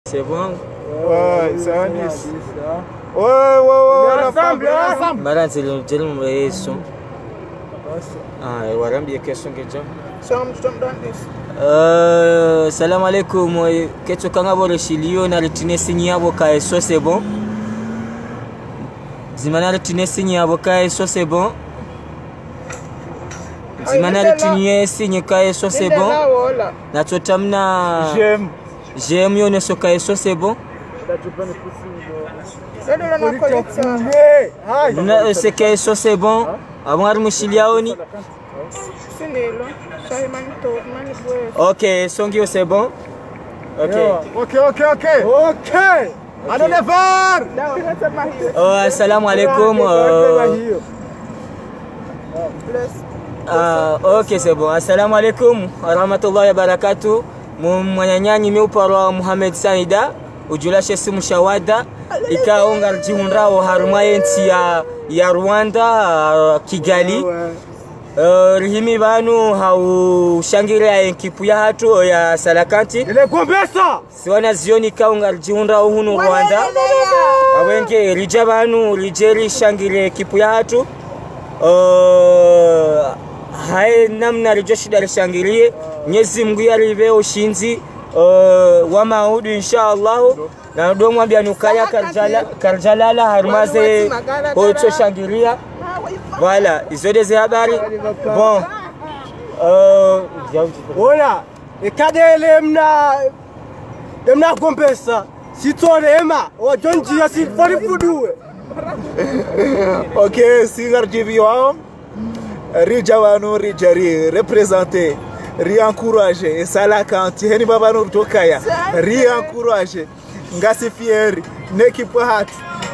C'est bon? Ouais, c'est un 10. Ouais, ensemble. Madame, c'est le son. Ah, et voilà, il y a question que tu salam alaikum. Qu'est-ce que tu as reçu? On a retenu signé avocat et ça c'est bon. Zimana retenu signé avocat et ça c'est bon. Zimana retenu signé et ça c'est bon. Na chotamna j'aime yo ne soka et ça c'est bon. C'est que ça c'est bon. Avant Armusiliaoni. Ok, Songio c'est bon. Ok. Allons les voir. Assalamu alaikum. Ok, c'est bon. Assalamu alaikum. Rahmatullahi wa barakatuh. Mwanyanyanyi meuparwa Muhammad Saida. Ujula shesi mshawada. Ikaonga jiunrao harumaye nti ya Rwanda, Kigali. Rihimi banu haushangiria enkipu ya hatu ya Salakanti. Ile gombesa. Siwana zioni kaunga jiunrao hunu Rwanda. Awenge rija banu rijeri shangiria enkipu ya hatu. Hai namna rijoshida rishangirie. Nyezi Mungu yaribe ushinzi. Wa maudu inshallah. Na ndo mwambia nukaya karjalala harumaze kocho shangiria. Voilà, ils ont des habari. Bon. Voilà. Et kadele mna gombesa. Sitorema o jonji asi fori fuduwe. Ok, sigar jibiwa. Rijawanu rijari représenter, encourager et Salakanti heni baba no tokaya. Encourager. Ngasi fieri n'équipe hatu.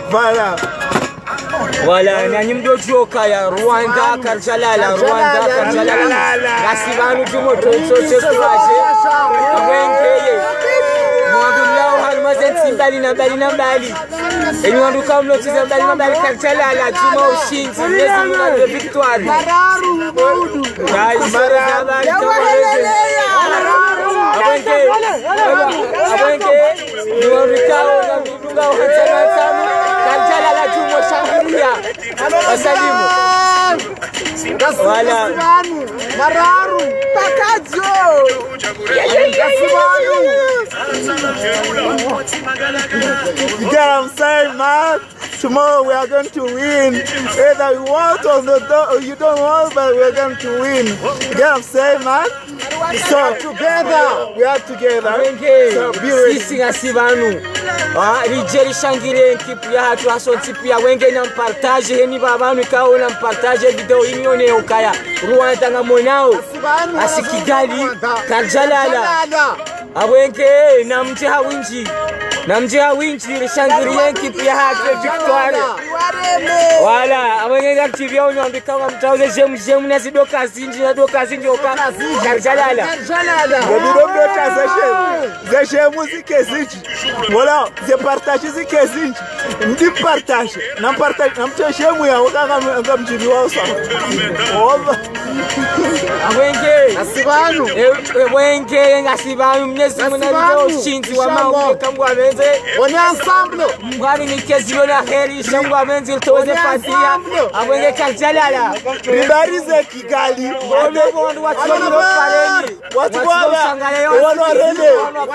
Voilà, na nyimdo joka ya Rwanda Karjalala. Ngasi banu jumo toche kuraje. Wengeye. Mwandulao halmazen simbali na bali. Enwandu kamlo tiza bali Karjalala jumo ushinzi. Yesu na victoire. Mararu Maudu. Abenge niwarikao na midunga uhatsana sana Karjalala jumo shangiria wasalimu wala Mararu Pakajo You get what I'm saying, man? Tomorrow we are going to win. Either you want or you don't want, but we are going to win. You get what I'm saying, man? So together, we are together. So be ready. Sisi ngasibanu. Rijeri shangire nkipu ya hatu asonti pia wenge na mpartage heni babanu kao na mpartage video inione ukaya Rwanda ngamonao asikigali Karjalala awenge na mjiha winji rishangire nkipu ya hatu victoire wala awenge ngaktivia unyambika wa mtauze jemu na zidoka zinji oka Karjalala Zeshemu zikezinji. Voilà, je partage zikezinji. Ndi partage. Nam mteshemu ya ukanga mjibi wao sana. Awenge asibanu. Wenge ngasibanu mnyezi mwana ushinzi wa mawe kangwa benze. On est ensemble. Mwani nikezilo na heri shangwa benze utoze fatia. Awenge Karjalala. Ribarize Kigali. Wale bondu wachoni pareni. Watu wana rende.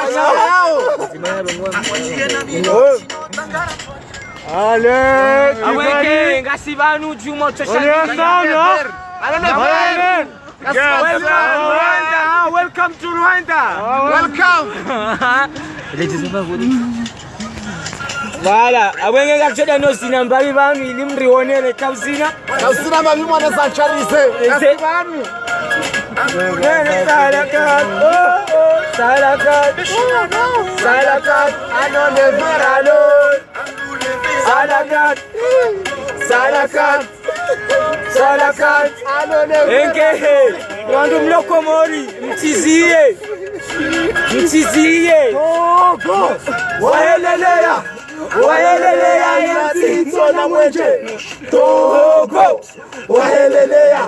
Allez, awenge ngasibanu jumo choshangiria. Welcome to Rwanda. Welcome. Voilà, awenge ngakchoda no sina mbali banu ilimrionele kausina mami mwana sancharize. Banu. Salakat, anone veralo. Salakat, anone enkehe. Wandu mloko mori, mtizie. Go. Wahelelea. wahelelea Nansitso na mwenje Togo wahelelea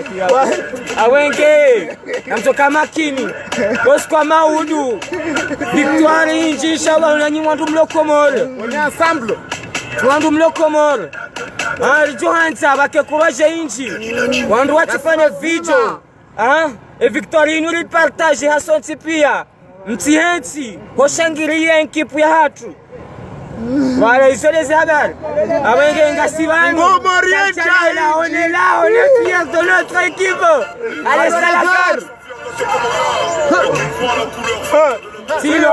awenge namtoka makini bosi kwa maudu victoire inji inshallah unanyimwa ndu mlokomoro on est ensemble wandu mlokomoro Johansa bakekuraje inji wandu wachifanya video e victoire inu partage hasonti pia mtihensi hoshangiria enkipu ya hatu wala isoleze habari awenge ngasibani on est là, on est fiers de notre équipe. Allez, Salakar. Tilo,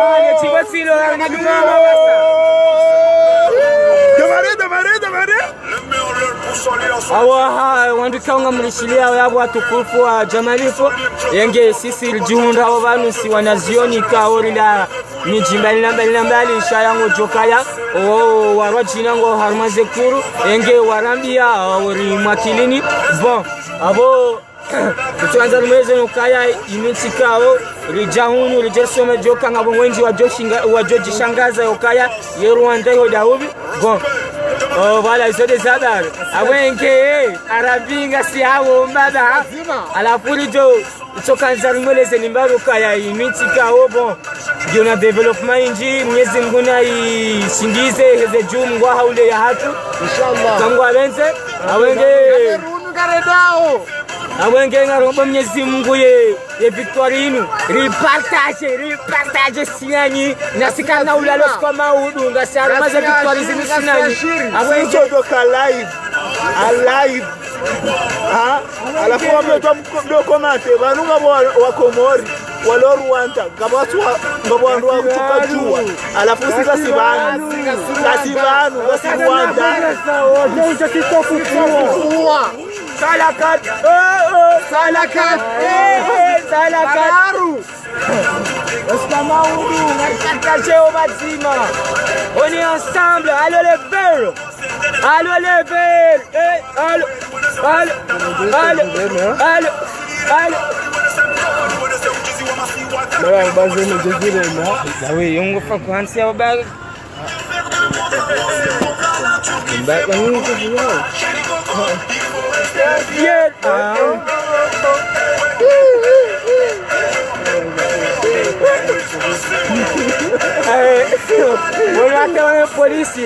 awa wandukaunga mlishilia yabo watukufu wa Jamalifu yenge sisi lijihunda wabanu si wanazioni kaori la miji mbali ishayango jokaya warwajina ngo harmaze kuru yenge warambia wari makilini bon abo tuanza rumeze nukaya iminsi kao rijahunu rijesome joka ngabo wenji wa Joji Shangaza yokaya ye Rwanda yo Daudi bon voilà ils sont des adars awenge arabinga si hawo mbada alafu lijo chokanza rumweleze nimbaru kaya iminsi kao bon yona development inji Mwenyezi Mungu na ishingize heze jumu ngwa haule ya hatu inshallah kangwa benze awenge Garedao awenge ngaromba Mwenyezi Mungu ye victoire inu repartage sinani nasikana ulalo kwa maudu ngasara maze victoire zinu sinani awenge doka alive alafu wametoa mdokomate vanunga wa Komori walo Rwanda ngabwandu wa kutoka jua alafu sikasibanu Rwanda Salakat Estamaudu Marcache au bâtiment. On est ensemble, allez les verts. Oui, on va faire quoi si on va polisi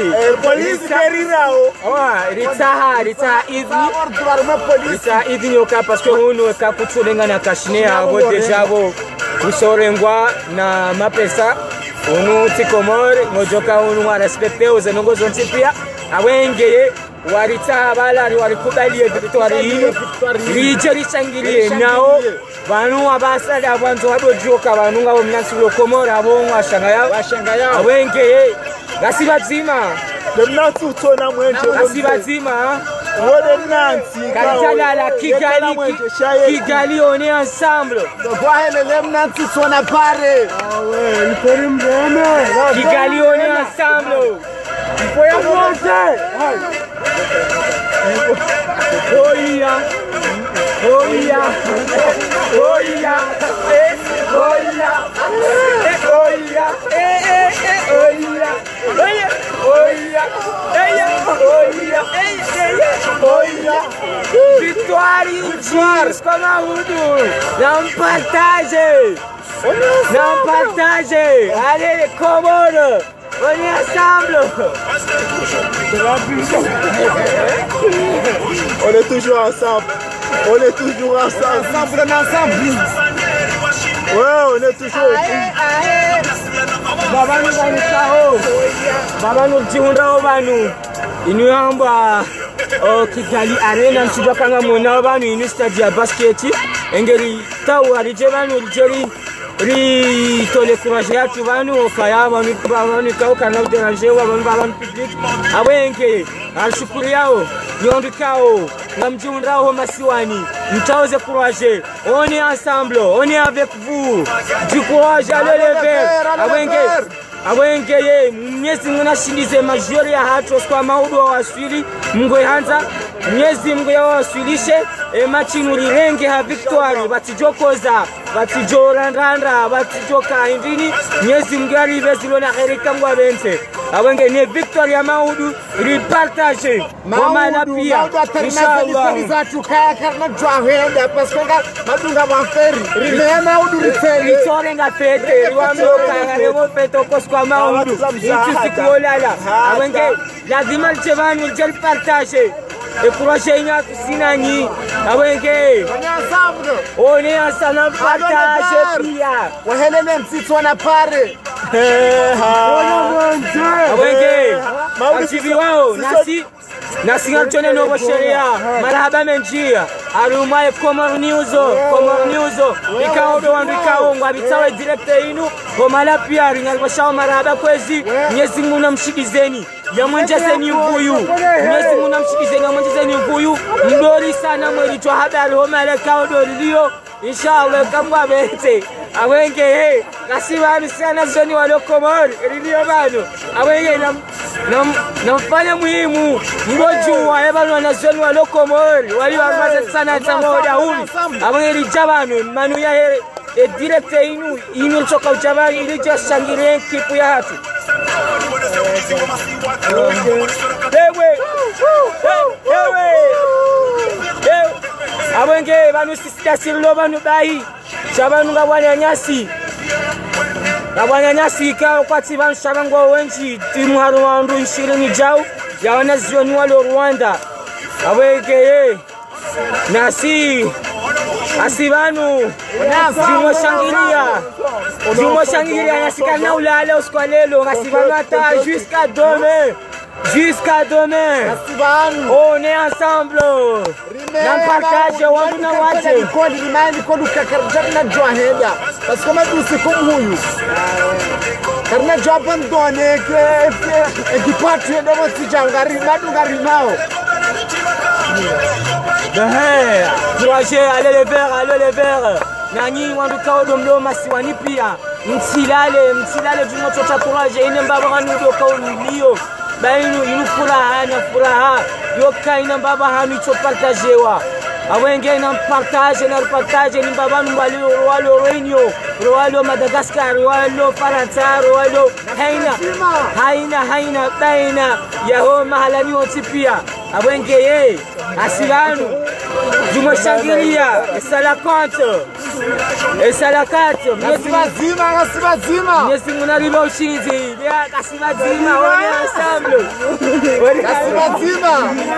rita idhi nyoka parce que hunu ka kutulenga na kashine abo deja bo kusorengwa na mapesa unu tikomore ngojoka unu wa respecte ozenongo zonti pia awengeye warita balari warikubalie victoire hii rijeri changilie nao banu abasada abantu badojoka banu ngabo mnasi lokomora bongo ashangaya awengeye gasibazima demnatsu utona mwenje gasibazima wode nansi karitala la Kigali on est ensemble dokwahele lemnatsu utona pare ouais il faut mbeme Kigali on est ensemble il faut y monter oya victoire comme un houdou non partage allez les Comores on est ensemble. On est toujours ensemble. Ensemble. Ouais, on est toujours. Baba nous tihunda obanu. Inuamba Kigali Arena nchidokanga mona obanu inu stade basket. Engeri tawu alijebanu lijeri ri tole courage yatu banu okaya banu kana uderanger wa banu public awenge alshukuru yao niondikao ngamjundrao masiwani mtaoze courage on est ensemble on est avec vous du courage allez les verts awenge ye Mwenyezi Mungu nashindize majori ya hatu kwa maudu wa waswili Mungu yanza Mwenyezi Mungu yawaswilishe machinu rirenge ha victoire batijokoza batijorandanda batijoka indini Mwenyezi Mungu aribezilo na kherika ngwa bense awenge ne Victoria Maudu ripartage Omala pia inshallah zatu kaya karna jwahenda paskoga madunga maferi rimea Maudu riferi itorenga fete riwamloka ngaremo feto koskwa Maudu intisikuolala awenge lazima chevani jel partage e prochain sinani awenge on est ensemble partage pia wahelele msitwa na pare awenge maudivi wao nasi ngachone no sheria marhaba menjia arumaye Comor News ikaodo wandu ikaongwa bitawe director inu Omala pia ringalbashao marhaba kwezi Mwenyezi Mungu namshikizeni yamwenjezeni mvuyu Mwenyezi Mungu namshikizeni yamwenjezeni mvuyu mdori sana mweritwa habari Omala kaodo lio inshallah kamba bete awenge kasibani sana zoni wa Comor lio bado awenge namfanya muhimu ngojua ebano na zoni wa Comor wali wamaze sana tamoda huli awenge lijabano manu ya director inu choka uchabani ili jasangire kipu ya hatu awenge banu sisita silo banu bayi shabanu ngabanyanyasi ka kwati banu shabango wenji timu haru wandu 20 jau ya wanazioni wa Rwanda awenge nasi asibanu Jumo shangilia nasikana ulale uskwalelo ngasibanu ata jusqu'à demain on est ensemble na partage wangu na wache kodi limani kodu kakarjana jwahenda parce que madu sikum huyu karna jaban done ke ekipatwe domo sijangari madu ngari nao allez les verts nani wandu kaodo mloma siwani pia msilale jumoto cha courage ine mbaba hanu do kaulio bainu inu furaha yoka ina mbaba hanu cho partagewa awenge na partage ni mbaba mbali roalo Renio roalo Madagascar roalo Faransa roalo haina baina yaho mahalani otipia awenge asibanu jumo shangilia esalakate kasibazima Mwenyezi Mungu naliba ushinzi kasibazima wone ensemble kasibazima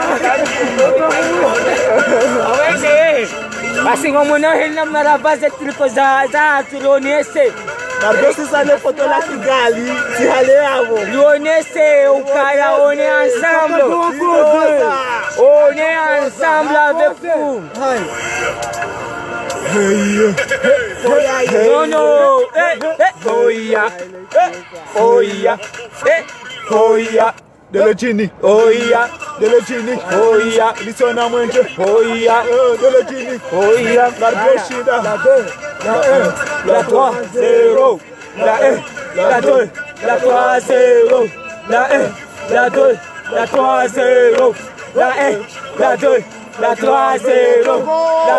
awenge basi ngomona hela marabaze tuliko za tulonese Margosi sale foto la Kigali tihale yavo Lyonnais ukaya on est ensemble avec vous non oya Delogini Delogini Lisona mwenje Delogini Margoshida la 3-0 la 2 la 3-0 la 1 la 2 la 3-0 la 1 la 2 la 3-0 la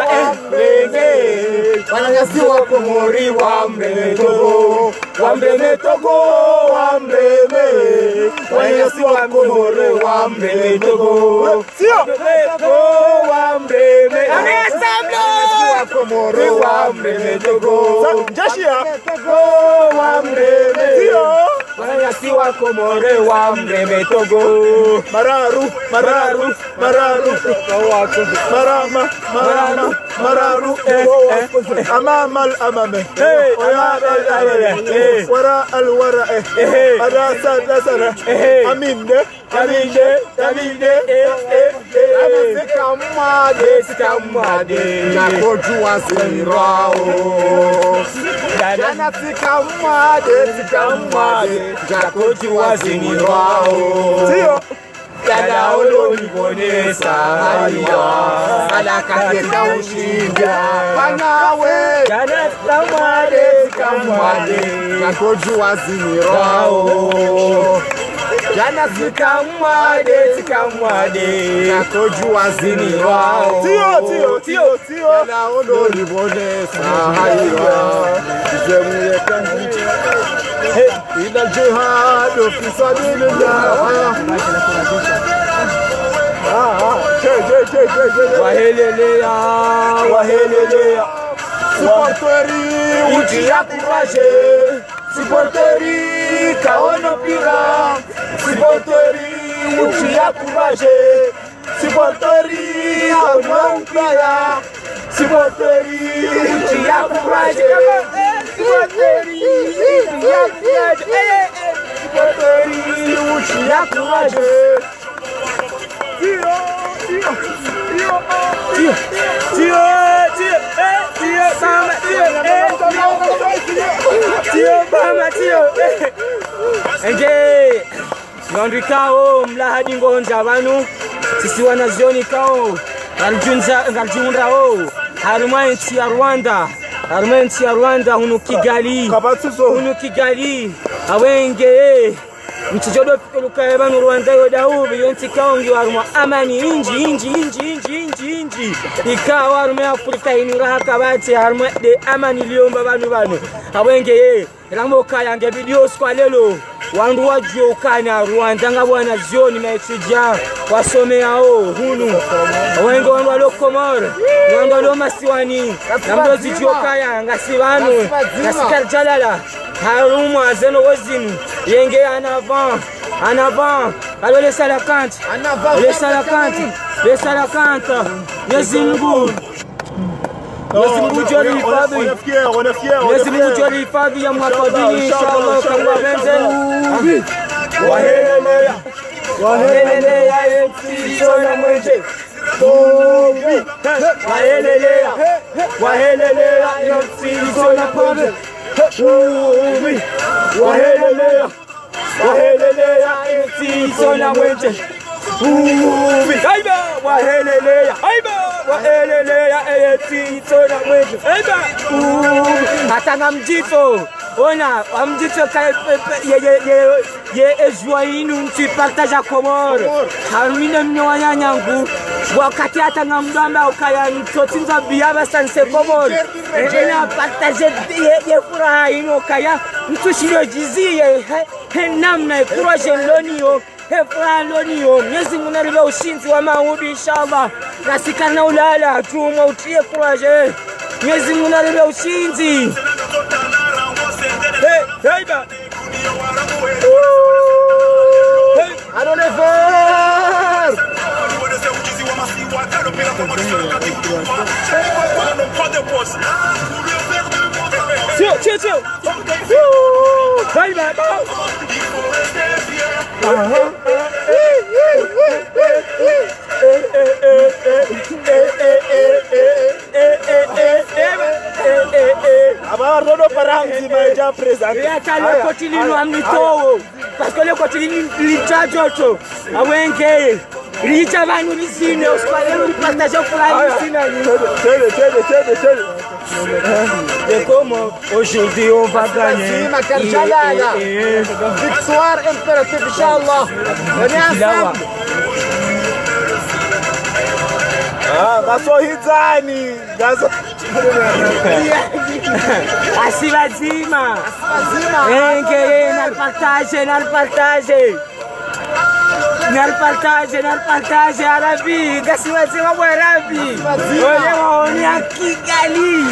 1 wananyasi wa Komori wamreme Togo wananyasi wa Komori wamreme Togo Komori wamreme Togo Jashia wamreme wananyasi wa Komori wamreme Togo Mararu أمام الأمام وراء الوراء أراسل سنة أمين Sikamade Nakojua Sinirao Jana Sikamade Nakojua Sinirao Sio Yana oloni bonesa haya Salakate kaushinda Panawe Jana Sikamade Nakojua Sinirao Jana sikamwade nakojua zini wao Tio Yana ondoli bonesa haya Zemwe kanji إلى الجهاد في سبيل الله. Wahelelea, wahelelea. Supporteri uchi ya kuraje, supporteri kaono pira, supporteri uchi ya kuraje, supporteri kaono pira, supporteri uchi ya kuraje, supporteri ya kuraje, supporteri uchi ya kuraje. Enge Yondikao mlahadi ngonja banu sisi wanazioni kao ngaljunra o haruma nchi ya Rwanda hunu Kigali awenge mchijodo luka banu Rwanda yodahu yonti kaongi waruma amani inji ikawa haruma Afrika inura kabati haruma de amani liomba banu awenge Ramoka yange video skwalelo wandu wajue ukana Rwanda ngabwana zioni maitija wasome yao hunu wengo wandu walokomoro wandu walomasiwani namdo zijokaya ngasibanu ngasikar jalala harumu azeno wazinu yenge anavan alo les salakanti Yezingu Yezingu joli hifadhi. Yezingu joli hifadhi ya mwakabili inshallah kwa benzen. Wahelelea yeti sona mwenje. Wahelelea yeti sona mwenje. Wahelelea yeti sona mwenje. Aiba wahelelea eti tona mwejo aiba atanga mjito ona amjito ka ye ejoinu nti partage komoro harmine mnyonya nyangu wakati atanga mdamba ukaya mtotinza biaba sanse komoro ena partage ye furaha ino kaya mtushiro jizie namna kuraje lonio Hefralonio, Mwenyezi Mungu anariba ushinzi wa maudi inshallah. Nasikana ulala tuma utie kuraje. Mwenyezi Mungu anariba ushinzi. Heiba. Adonefer. Tio. Heiba. Abarodo paramzi maja present. Le kotilino amnito parce que le kotilino lichajocho awenge licha banu lisine oskwalelo partage fulani lisine. Et comment aujourd'hui on va gagner. Victoire impérative inshallah. Gasohizani. Asibazima. Engere Nalpartage Arabi. Gasibazima wa Arabi. Ole waonia Kigali.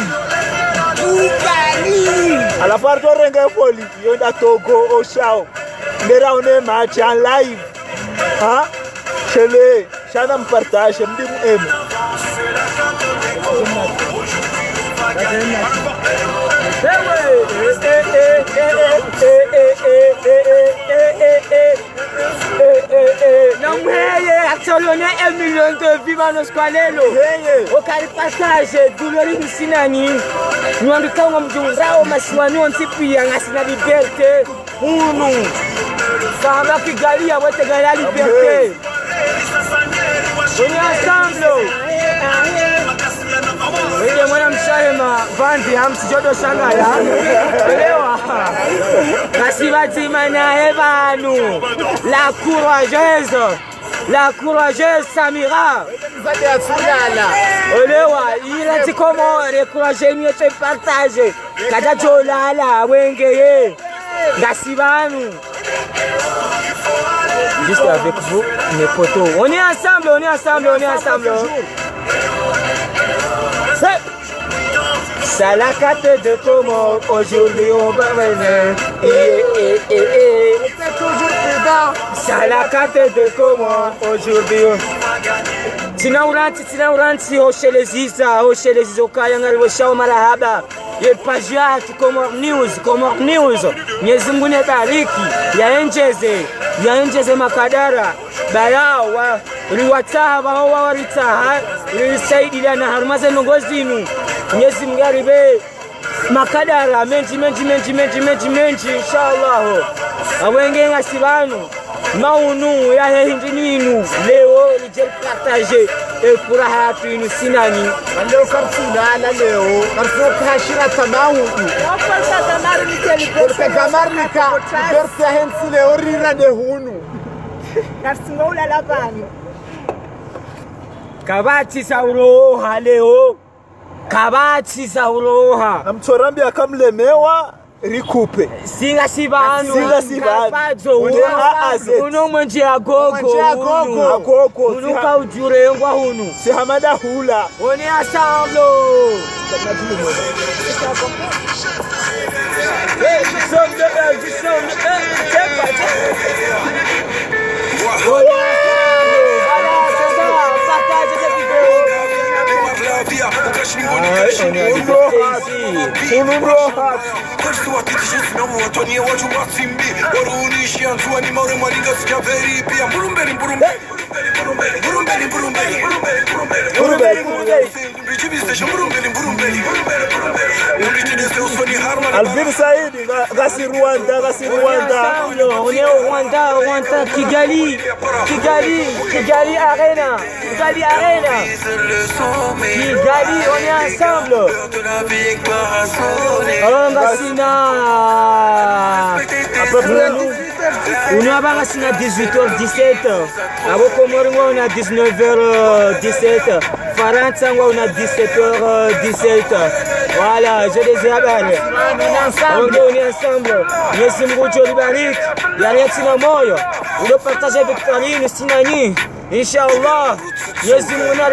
À la part de Renga Poli, il y a Togo au Chao. Mais là on est match en live. Hein? Chez les Chanam partage, je me dis non mais actuellement 1 million de vivants dans squalelo. Au cari partage douleur sinani. Nous en tout cas on mjungrao masiwani on tipi ngasina liberté. Unu. Samba Kigali ya wote gala liberté. On est ensemble. Wewe mwana mshahema vandi hamsijodo shangala. Elewa. Nasibati na ebanu. La courageuse Samira. Olewa, il a dit comment encourager mieux te partager. Kada jolala wengeye. Gassibanu. Juste avec vous, mes potos. On est ensemble, on est ensemble, on est ensemble. C'est la carte de Comore. Aujourd'hui, on va venir. C'est la carte de Comore. Aujourd'hui, Tinauranti, Hoche les Isa, Hoche les Izokayangal, Hoshao Malahaba. Ye Pajiat, Comore News. Nyezungune Bariki, Yaenjeze Makadara, Bayawa, Riwataha, Bahawa Ritaha, Risaidila na Harmaze Nogozinu, Nyezimgaribe, Makadara, Menji, inshallah. Awenge Ngasibanu, Maunu, Yahinjinu, Leo, Lijel Partage. Furaha tu inu sinani leo kapsuna na leo karfo kashira tamawu porta gamarnika porta hensile orira de hunu karsingola labani kabati sauroha leo kabati sauroha namtorambi akamlemewa rikupe singa sibanu uno mwenje agogo unuka ujure ngwa hunu si hamada hula on est ensemble Alvin Saidi, Gassi Rwanda. On est au Rwanda, Kigali Arena. Kigali, on est ensemble. On a 18h17. À Bokomoringo, on a 19h17. Farantsangwa, on a 17h17. Voilà, je les ai abalés. On est ensemble. Yesimgucho Libarik. Yaretina Moyo. On le partage avec Karine Sinani. Inch'Allah. Yesimuna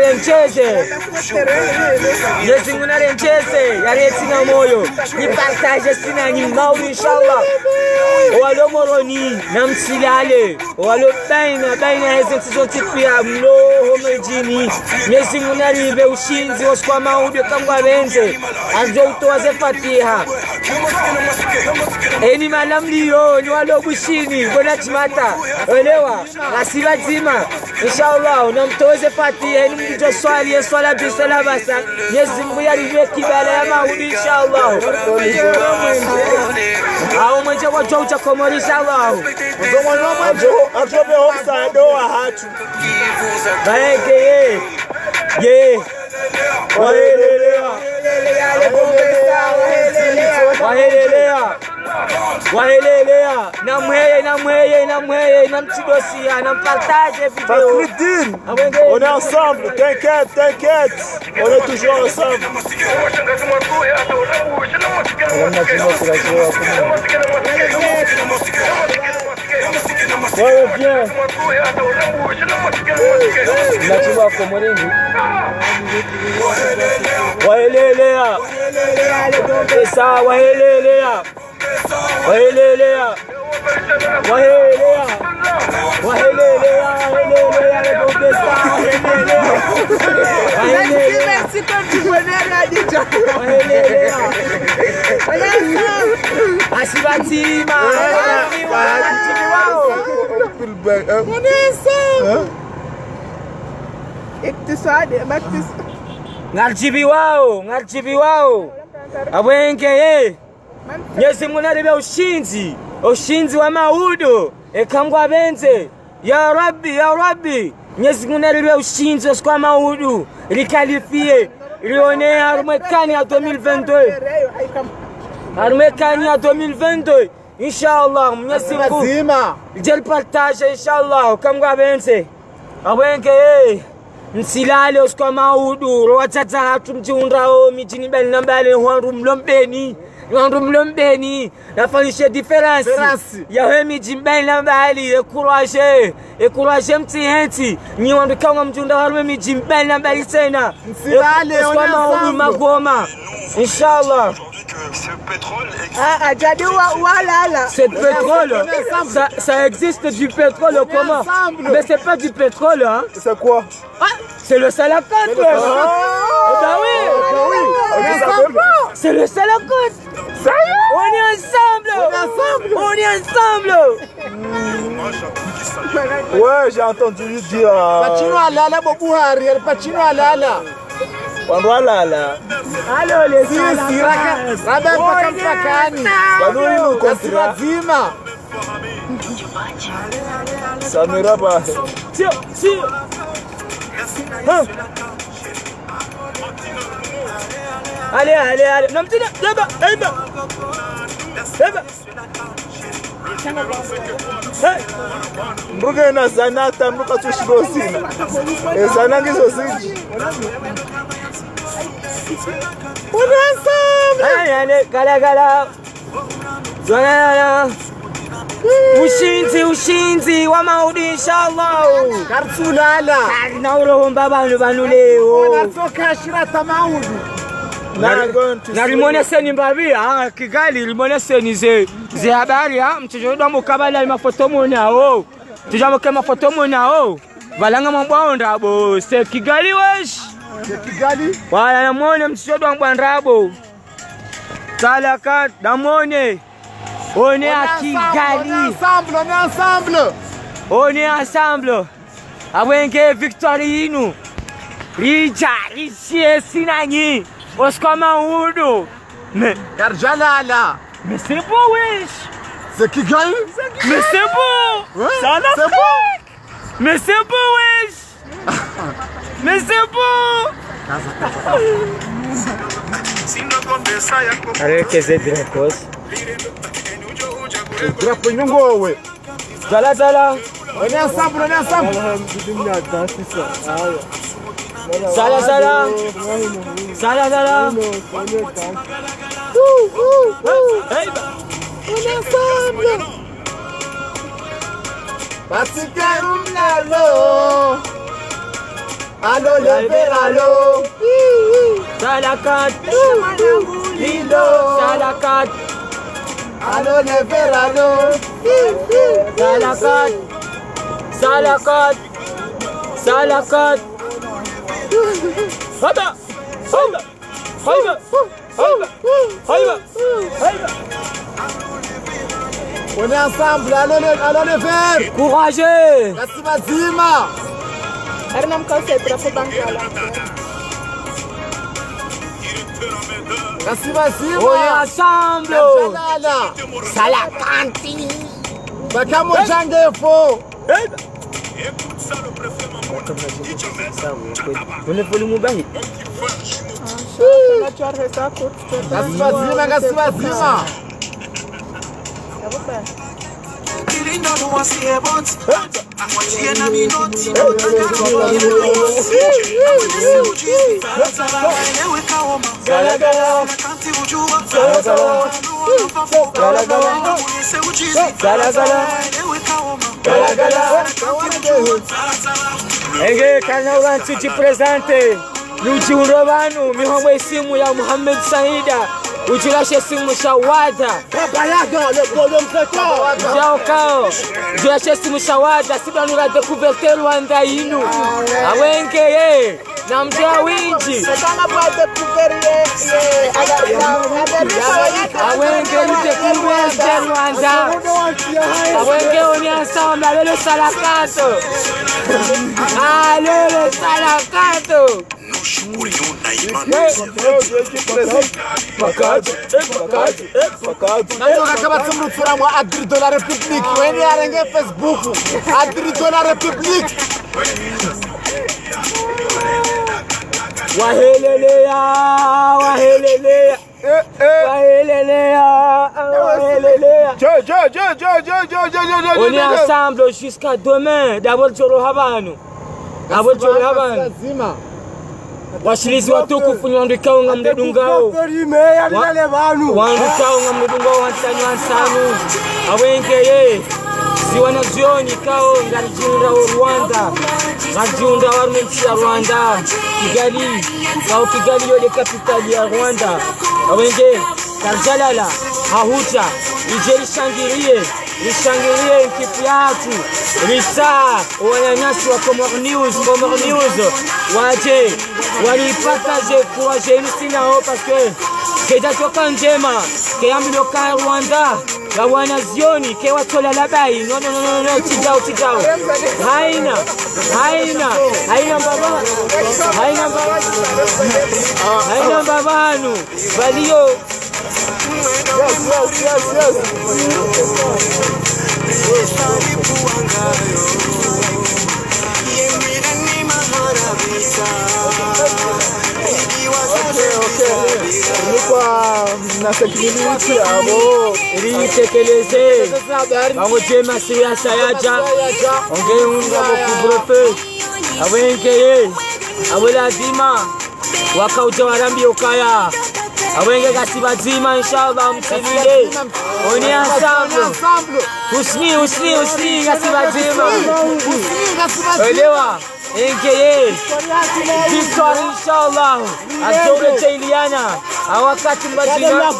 Renchese. Yaretina Moyo. Ni partage Sinani. Maou, Inch'Allah. Walo moroni namsilale walo baina hizo tipia mlo homejini Mwenyezi Mungu alibe ushinzi kwa maudi kangwa benze azo utoaze Fatiha eni malamlio ni walo bushini bona chimata elewa nasiba zima inshallah unamtoeze Fatiha ni mjo swali swala bisala basa Mwenyezi Mungu alibe kibala ya maudi inshallah au mwenye wacho Komori inshallah. Ajobe hosa doa hatu. Baeke ye. Wahelelea. Namweye, namchidosia, nampartage vidéo. Fakridine, on est ensemble, t'inquiète. On est toujours ensemble. Ouais, viens. Là, tu vois comment on est. Wahelelea. C'est ça, wahelelea. Merci quand tu venais là déjà. Asibatima. On est ensemble. Et tu sois des Ngarjibi wao. Abwenge Mwenyezi Mungu alibe ushinzi wa maudo ekangwa benze ya Rabbi Mwenyezi Mungu alibe ushinzi kwa maudo likalifie lione harumekani ya 2022 inshallah Mwenyezi Mungu jel partage inshallah kangwa benze abwenge nsilale kwa maudo rwatata hatumjiundrao mijini bali nambale hwandu mlombeni Nwandu mlombeni. Nafanyisha difference. Yawe mijimbeni na mbali. Ekuraje mtihenti. Ni wandu kama mjunda warume mijimbeni na mbali tena. Msibale, on est ensemble. Magoma. Inch'Allah. Ce pétrole, ça existe du pétrole comment? Mais c'est pas du pétrole, hein? C'est quoi? C'est le salakot, ouais. Bah oui. C'est le salakot. On est ensemble. On est ensemble. Ouais, j'ai entendu dire. Pachino alala Buhari, Pachino alala. Wanwalala. Allô les Ça n'ira pas. Allez. Non, là-bas. Mbuga na zanata mbuka tushigosina. Zanangi zosiji. Allez, gala. Zwana. Ushinzi wa maudi inshallah. Karsulala. Na uromba banu leo. Unatoka shira tamaudu. Na limone seni mbavi Kigali limone seni ze habari mchezo mukabala mafoto monao. Tujamo kama foto monao. Balanga mambonda bo se Kigali wesh. Kigali wala namone mchezo wa mbandabo. Talaka namone. On est à Kigali. On est ensemble. Awenge Victorino. Richa Sinani. Oskama Udo. Mais Karjalala. Mais c'est beau wesh. C'est Kigali. Mais c'est beau. Ça c'est beau. Mais c'est beau wesh. Mais c'est beau. Allez, qu'est-ce que c'est drôle. Zala. On est ensemble. Zala. On est ensemble. Patika umlalo. Allo leveralo. Salakat. Lindo. Salakat. Allo leveralo. Salakat. Haba. On est ensemble, allons les faire. Courageux. Kasima. On est ensemble. Salakanti. Bakamo jange fo. Écoute ça, le préfet Maman. On est pour le Moubahi. Kasima. Enge kana wantu jipresente Nujiuro banu mihomwe simu ya Muhammad Saida Ujulashe simu Shawada Jao kao Ujulashe simu Shawada Sibanu la découverte Rwanda inu Awenge ye na mjea winji Awenge lu découverte Rwanda Awenge on est ensemble avec le salakato Allez le salakato Adri de la République, Facebook, Adri de la République. Wahelelea. On est ensemble jusqu'à demain. D'abord Joro Habanu. washilizi watukufu nyandikao nga mdedungao wandikao nga mdedungao hansanu awengeye siwana zioni kao ngarijiunda o Rwanda ngarijiunda warumenti ya Rwanda Kigali kao Kigali yole kapitali ya Rwanda awenge karjalala hahuja ije lishangirie kipu yatu litaa wanyanyasi wa Comor News waje walipataje kuwaje inusinao paske kedatoka njema keambilioka Rwanda la wanazioni ke watola labai no tijao haina babanu valio Ritekeleze Mamojema siasa yaja ongeunga kuprofe awengeye awelazima wakauja warambi ukaya awenge kasibazima inshallah mtilile oni ensemble usni kasibazima elewa engeye victoire inshallah azore jailiana awakati mbazina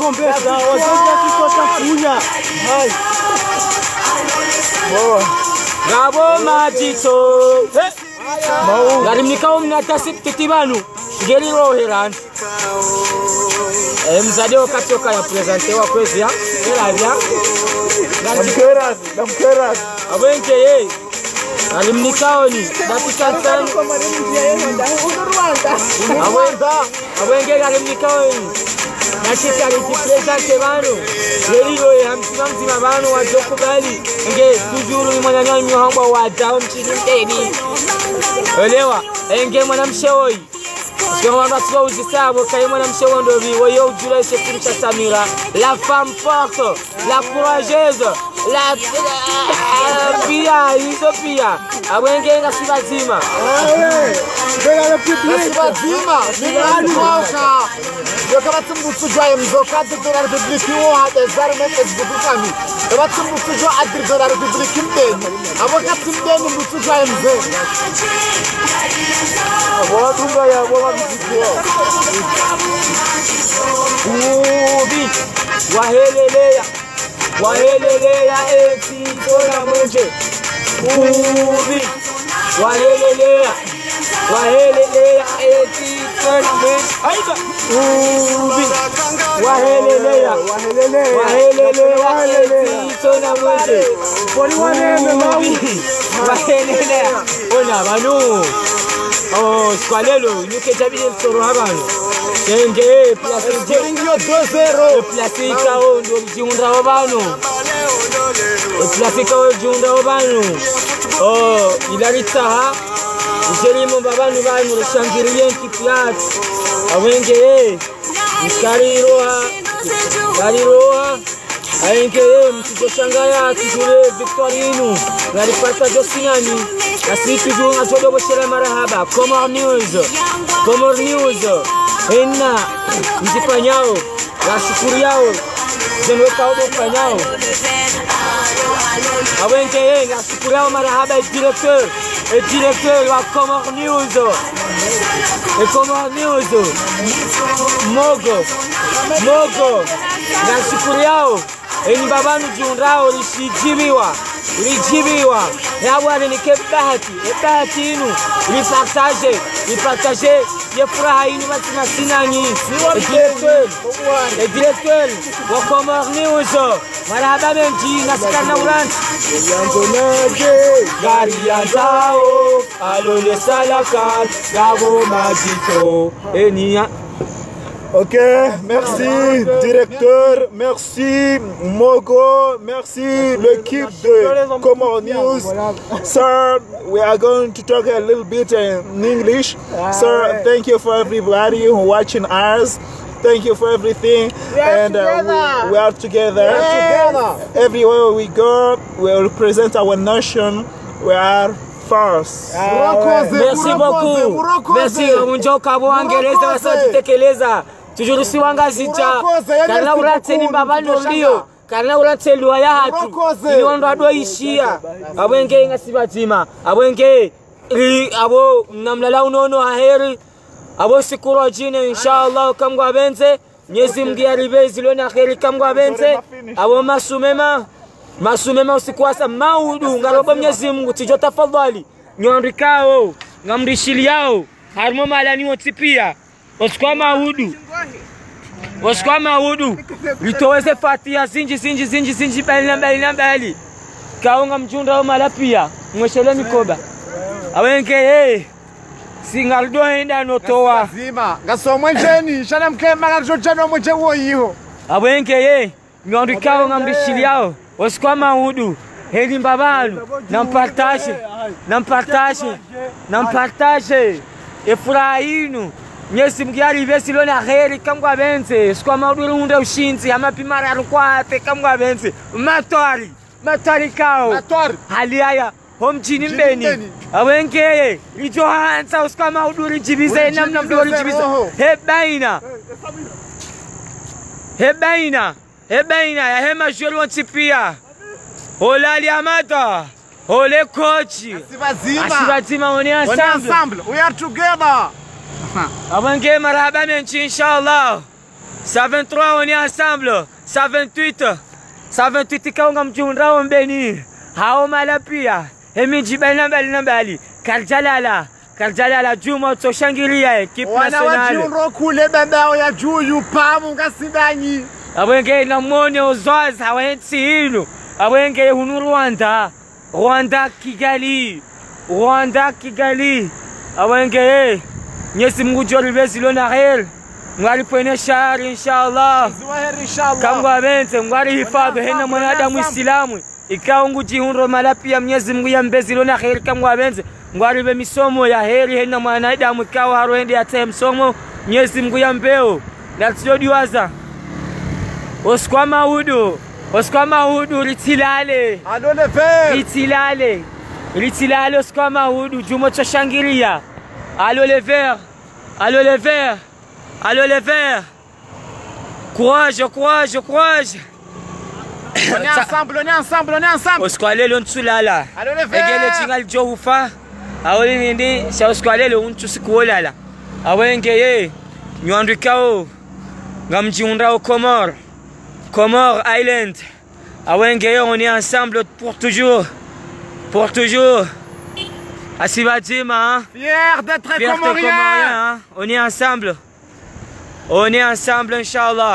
Gabo majito ngarimnikao mnatasip kitibanu ngeli roheran mzade wakati okaya presente wa kwezi ya elavya Damkeras abengeye ngarimnikao ni dakika 5 awenge ngarimnikao ni nakika likipresente banu lelilo hamsimamzima banu wajokubali nge tujuru mwananyani mihamba wadao mchidinteni elewa enge mwanamshewoi Sikama watu uzisabo kaya mwanamshewo ndo viwo yo ujula isefuru cha Samira la femme forte la courageuse la pia hizo pia awenge ngasibazima ngasibazima nani waka yokabatsi mbutsujwa mzoka de la République wo des armées ezbukami kabatsi mbutsujwa adir de la République mbeni abokatsi mbeni mbutsujwa mze abatunga ya boma mzikio ubi wahelelea eti tona mwenje ubi wahelelea eti tona mwenje aiba ubi wahelelea eti tona mwenje poni wanene ubi wahelelea ona banu oh squalelo nyuke tabile tsoro habano Kenge plastique 2-0 plastique ao ndo jiunda wabano plastique ao jiunda wabano oh ilaritaha jerimo babanu banu rushangirie kipiat awenge kariroha aenge mtijoshangaya tujure victorinu nalipata josinani asi tujuru ajodo boshela marahaba Comor News Ena mjifanyao la shukuru yao zenweka obo fanyao awenge yenga shukuru yao marahaba directeur wa Comor News Mogo na shukuru yao eni babanu jiundrao lijibiwa yawale ni bahati inu lipartage ye furaha inu batina sinani directeur wa Comor News marahaba menji nasikana uranti gari yanzao alole salakat gabo majito enia. Ok, merci directeur, merci Mogo, merci l'équipe de Comor News. Sir, we are going to talk a little bit in English. Sir, thank you for everybody who watching us. Thank you for everything. We are together. Everywhere we go, we represent our nation. We are first. Merci beaucoup. Merci. Unjo kabo Wangereza wasajitekeleza. Tujurusi wangazita. Kana urateni mbabano ndio. Kana urateli wa yahatu. Iwondo adoishia. Abwenge ngasibatima. Abwenge abo namlala unono aheri. Abo sikuro jine inshallah kamgwa benze. Mwenyezi Mungu yaribezi lona kheri kamgwa benze. Abo masumema usikwasa maudu ngaroba Mwenyezi Mungu tijo tafadhali. Nyondikao ngamrishiliao harmo malani wotipia. Oskwa maudu litoweze fatia zinji bali kaunga mjunda wa malapia mweshele mikoba awenge singaldo enda notoa zima gasomwe njeni shana mkema ngajojano mweje woyiho awenge nyondikao ngamrishiliao oskwa maudu heli mbabalu nampartage efurahinu Mwenyezi Mungu yaribesi lona kheri kamgwa benze sikwa mauduru unda ushinzi amapimara arukwate kamgwa benze matwari kao hali haya homjini mbeni awengeye ijo hansa usikwa mauduru jibize namna mdori jibize hebaina ya hema jori wantipia olali amata ole kochi asibazima on est ensemble we are together. Abonge marhaba menchi inshallah. 123 on est ensemble. 128 kaunga mjunda mbeni. Hao malapia. Emiji bali. Karjalala Juma toshangilia equipe nationale. Wana wajunro kule baba ya juyu pamu ngasidani. Abonge na mone ozaz hawensi hino. Abonge hunu Rwanda Kigali. Abonge Mwenyezi Mungu joribezi lona kheri. Mwari pwene shahari inshallah. Kamgwa benze mwari hifadhi hena mwanadamu Islamu. Ikawa ngujihunro malapia Mwenyezi Mungu yambezi lona kheri kamgwa benze. Mwari be misomo ya heri hena mwanadamu ikawa haroende ate msomo Mwenyezi Mungu yambeo. Na tudiwaza. Oskwa maudu ritilale. Ritilale oskwa maudu jumo toshangilia. Allô les verts. Courage. On est ensemble. Oskwalele ntsulala. Allô les verts. Egele tingal johufa. Awoli nindi sa oskwalele untsusikolala. Awengeye nyandikao ngamjiunda au Comore Island. Awengeye on est ensemble pour toujours. Asibadima, hein? Fier d'être comorien. On est ensemble, Inch'Allah.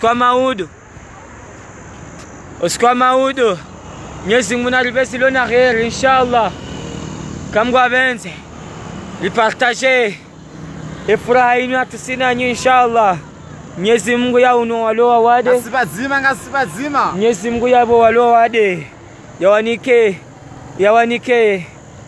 Oskwa Maudu. Mwenyezi Mungu naribesi lona kheri, Inch'Allah. Kamgwa benze. Lipartage. Efuraha inu atusinanyi, Inch'Allah. Mwenyezi Mungu ya uno waloa wade. Ngasibazima. Mwenyezi Mungu yabo waloa wade. Yawanike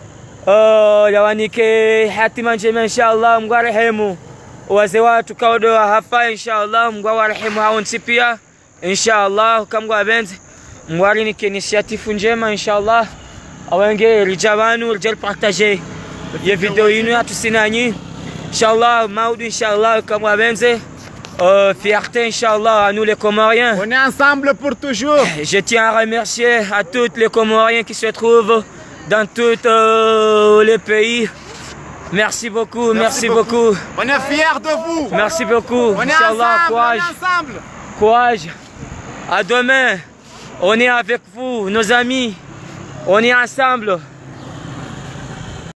hatima njema inshallah Mungu arehemu wazee watu kaudo hafa inshallah Mungu arehemu hao nsipia inshallah kamgwa benzi Mungu arinike initiative njema inshallah awenge rijabanu rijal partager ye video yinu yatusinanyi inshallah maudu inshallah kamgwa benzi fierté inchallah à nous les Comoriens. On est ensemble pour toujours. Je tiens à remercier à tous les Comoriens qui se trouvent dans tous les pays. Merci beaucoup. On est fiers de vous. Merci beaucoup. On est ensemble. Courage. À demain. On est avec vous, nos amis. On est ensemble.